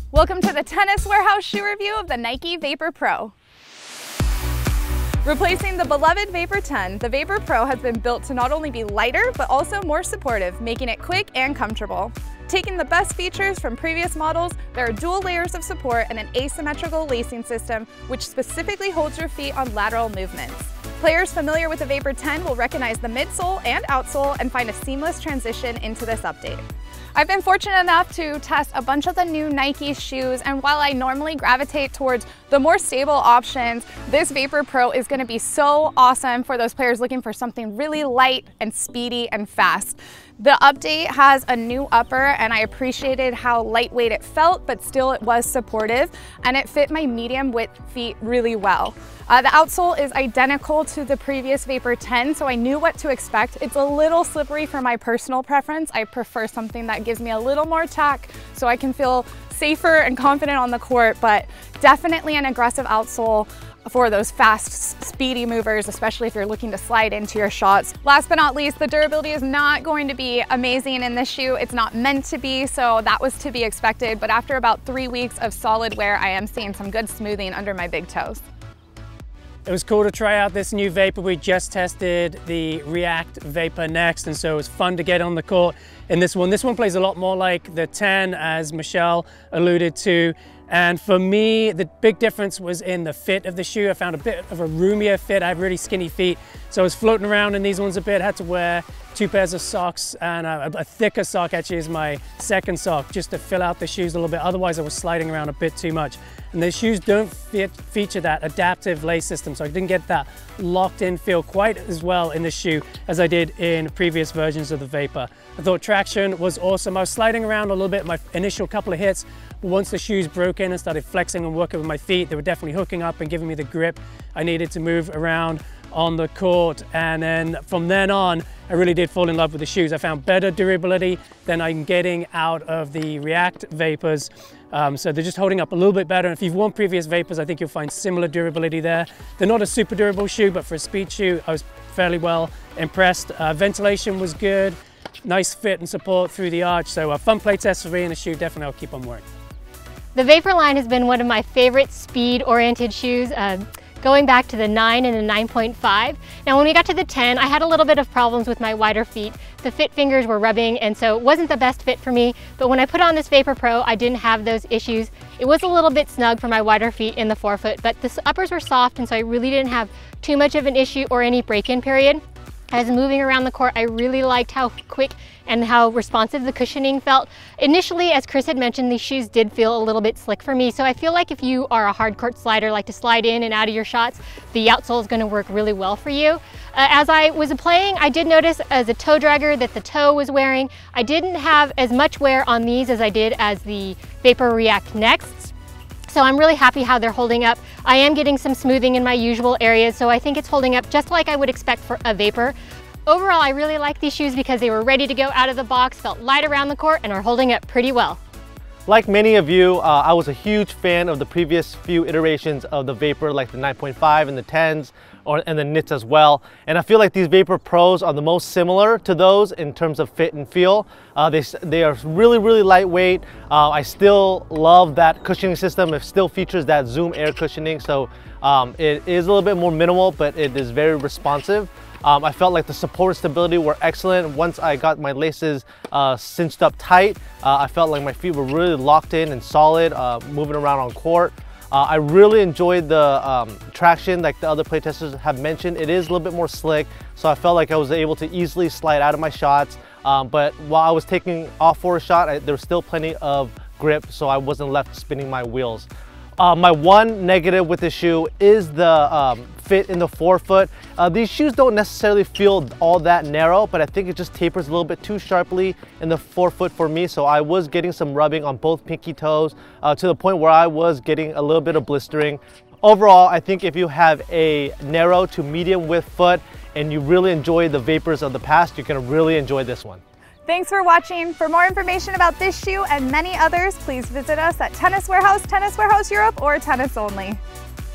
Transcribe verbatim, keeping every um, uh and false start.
Welcome to the Tennis Warehouse shoe review of the Nike Vapor Pro. Replacing the beloved Vapor ten, the Vapor Pro has been built to not only be lighter, but also more supportive, making it quick and comfortable. Taking the best features from previous models, there are dual layers of support and an asymmetrical lacing system, which specifically holds your feet on lateral movements. Players familiar with the Vapor ten will recognize the midsole and outsole and find a seamless transition into this update. I've been fortunate enough to test a bunch of the new Nike shoes, and while I normally gravitate towards the more stable options, this Vapor Pro is going to be so awesome for those players looking for something really light and speedy and fast. The update has a new upper, and I appreciated how lightweight it felt, but still it was supportive, and it fit my medium width feet really well. Uh, the outsole is identical to the previous Vapor ten, so I knew what to expect. It's a little slippery for my personal preference. I prefer something that gives me a little more tack so I can feel safer and confident on the court, but definitely an aggressive outsole for those fast, speedy movers, especially if you're looking to slide into your shots. Last but not least, the durability is not going to be amazing in this shoe. It's not meant to be, so that was to be expected. But after about three weeks of solid wear, I am seeing some good smoothing under my big toes. It was cool to try out this new Vapor. We just tested the React Vapor Next, and so it was fun to get on the court in this one. This one plays a lot more like the ten, as Michelle alluded to. And for me, the big difference was in the fit of the shoe. I found a bit of a roomier fit. I have really skinny feet, so I was floating around in these ones a bit. Had to wear two pairs of socks, and a, a thicker sock actually is my second sock, just to fill out the shoes a little bit. Otherwise, I was sliding around a bit too much. And the shoes don't fit, feature that adaptive lace system, so I didn't get that locked in feel quite as well in the shoe as I did in previous versions of the Vapor. I thought traction was awesome. I was sliding around a little bit my initial couple of hits, but once the shoes broke in and started flexing and working with my feet, they were definitely hooking up and giving me the grip I needed to move around on the court. And then from then on, I really did fall in love with the shoes. I found better durability than I'm getting out of the React Vapors. Um, so they're just holding up a little bit better. If you've worn previous Vapors, I think you'll find similar durability there. They're not a super durable shoe, but for a speed shoe, I was fairly well impressed. Uh, ventilation was good, nice fit and support through the arch. So a fun play test for me, and a shoe definitely I'll keep on wearing. The Vapor line has been one of my favorite speed-oriented shoes, uh, going back to the nine and the nine point five. Now when we got to the ten, I had a little bit of problems with my wider feet. The fit fingers were rubbing, and so it wasn't the best fit for me, but when I put on this Vapor Pro, I didn't have those issues. It was a little bit snug for my wider feet in the forefoot, but the uppers were soft, and so I really didn't have too much of an issue or any break-in period. As moving around the court, I really liked how quick and how responsive the cushioning felt. Initially, as Chris had mentioned, these shoes did feel a little bit slick for me, so I feel like if you are a hard court slider, like to slide in and out of your shots, the outsole is going to work really well for you. Uh, as I was playing, I did notice as a toe dragger that the toe was wearing. I didn't have as much wear on these as I did as the Vapor React Next. So I'm really happy how they're holding up. I am getting some smoothing in my usual areas, so I think it's holding up just like I would expect for a Vapor. Overall, I really like these shoes because they were ready to go out of the box, felt light around the court, and are holding up pretty well. Like many of you, uh, I was a huge fan of the previous few iterations of the Vapor, like the nine point five and the tens, or, and the knits as well. And I feel like these Vapor Pros are the most similar to those in terms of fit and feel. Uh, they, they are really, really lightweight. Uh, I still love that cushioning system. It still features that Zoom air cushioning, so um, it is a little bit more minimal, but it is very responsive. Um, I felt like the support and stability were excellent. Once I got my laces uh, cinched up tight, uh, I felt like my feet were really locked in and solid, uh, moving around on court. Uh, I really enjoyed the um, traction, like the other playtesters have mentioned. It is a little bit more slick, so I felt like I was able to easily slide out of my shots. Um, but while I was taking off for a shot, I, there was still plenty of grip, so I wasn't left spinning my wheels. Uh, my one negative with the shoe is the um, fit in the forefoot. Uh, these shoes don't necessarily feel all that narrow, but I think it just tapers a little bit too sharply in the forefoot for me. So I was getting some rubbing on both pinky toes uh, to the point where I was getting a little bit of blistering. Overall, I think if you have a narrow to medium width foot and you really enjoy the Vapors of the past, you're gonna really enjoy this one. Thanks for watching. For more information about this shoe and many others, please visit us at Tennis Warehouse, Tennis Warehouse Europe, or Tennis Only.